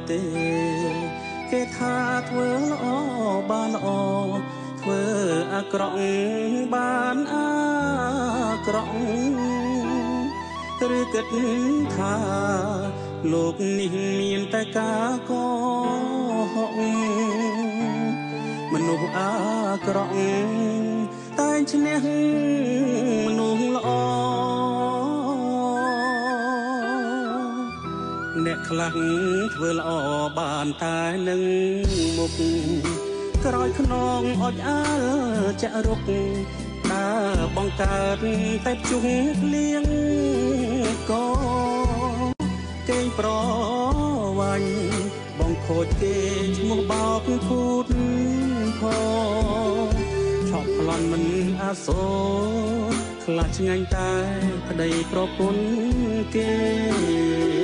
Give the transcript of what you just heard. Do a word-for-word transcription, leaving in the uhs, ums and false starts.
ទេគេថាធ្វើល្អបានល្អធ្វើអាក្រក់បានអាក្រក់ឬគិតថាលោកនេះមានតែការកុហកមនុស្សអាក្រក់តែឈ្នះមនុស្សល្អអ្នកខ្លះធ្វើល្អបានតែនឹងមុខក្រោយខ្នងអុចអាលចាក់រុកដើរបង្កើតតែជុំលៀងក៏គេងប្រវាញ់បងខូចគេឈ្មោះបោកភូតផងឆក់ប្លន់មិនអាសូរខ្លាចឆ្ងាញ់តែប្តីប្រពន្ធគេ